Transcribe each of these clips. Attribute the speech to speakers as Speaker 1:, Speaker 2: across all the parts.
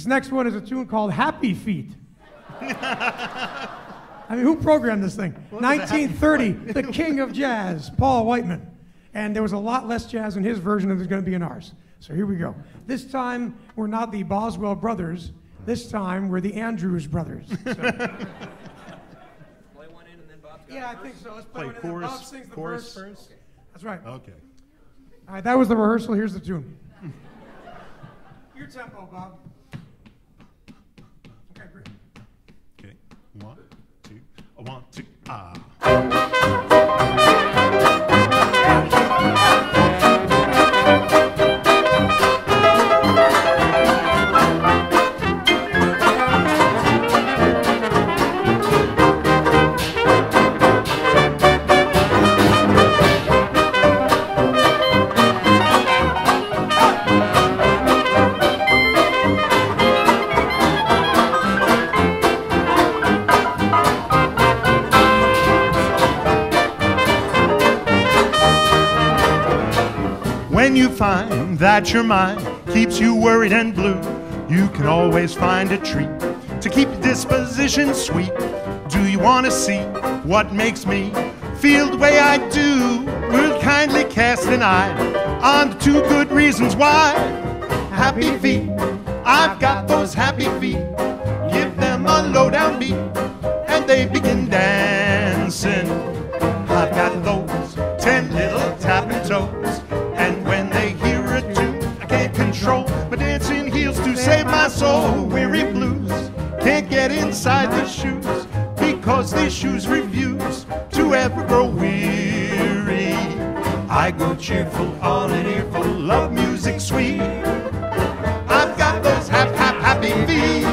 Speaker 1: This next one is a tune called Happy Feet. I mean, who programmed this thing? 1930, the king of jazz, Paul Whiteman. And there was a lot less jazz in his version than there's going to be in ours. So here we go. This time, we're not the Boswell brothers. This time, we're the Andrews brothers. So.
Speaker 2: Play one in and then Bob's got
Speaker 1: Yeah, I think so. Let's play one in and Bob sings the
Speaker 3: chorus
Speaker 1: verse.
Speaker 3: first?
Speaker 1: Okay. That's right.
Speaker 3: Okay.
Speaker 1: All right, that was the rehearsal. Here's the tune. Your tempo, Bob. Okay, great.
Speaker 3: Okay. 1, 2, 1, 2, ah. When you find that your mind keeps you worried and blue, you can always find a treat to keep your disposition sweet. Do you want to see what makes me feel the way I do? We'll kindly cast an eye on the 2 good reasons why. Happy feet, I've got those happy feet. Give them a low-down beat and they begin dancing. I've got those 10 little tapping toes, and when they hear a tune, I can't control my dancing heels to save my soul. Weary blues can't get inside the shoes, because these shoes refuse to ever grow weary. I go cheerful on an earful of music sweet. I've got those happy feet.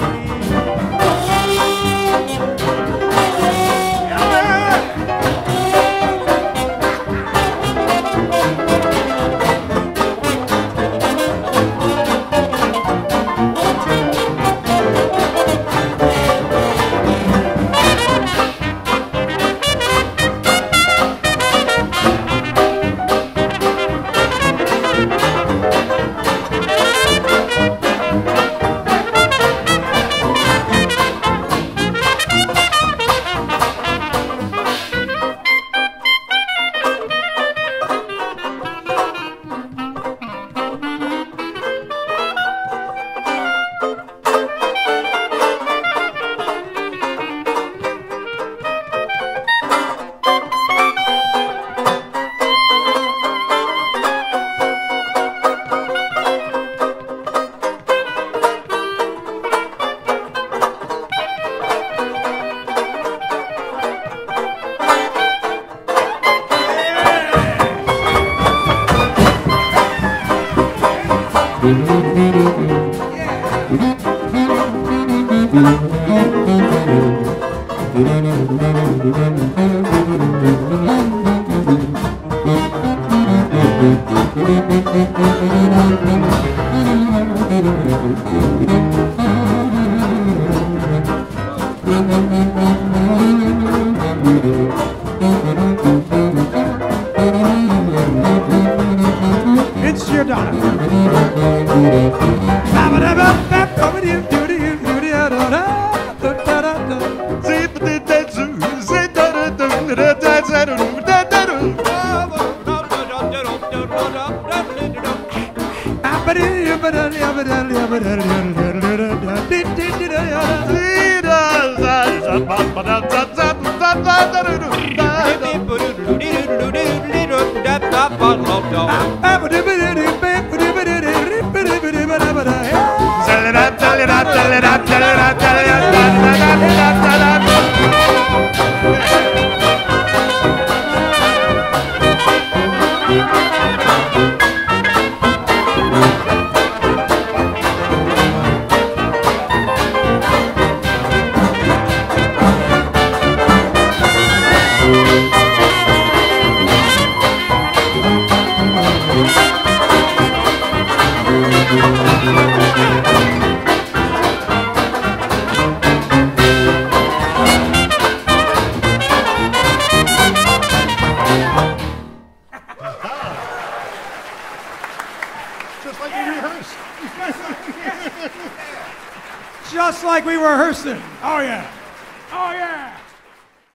Speaker 1: It's Giordano. Just like we rehearsed it. Oh, yeah. Oh, yeah.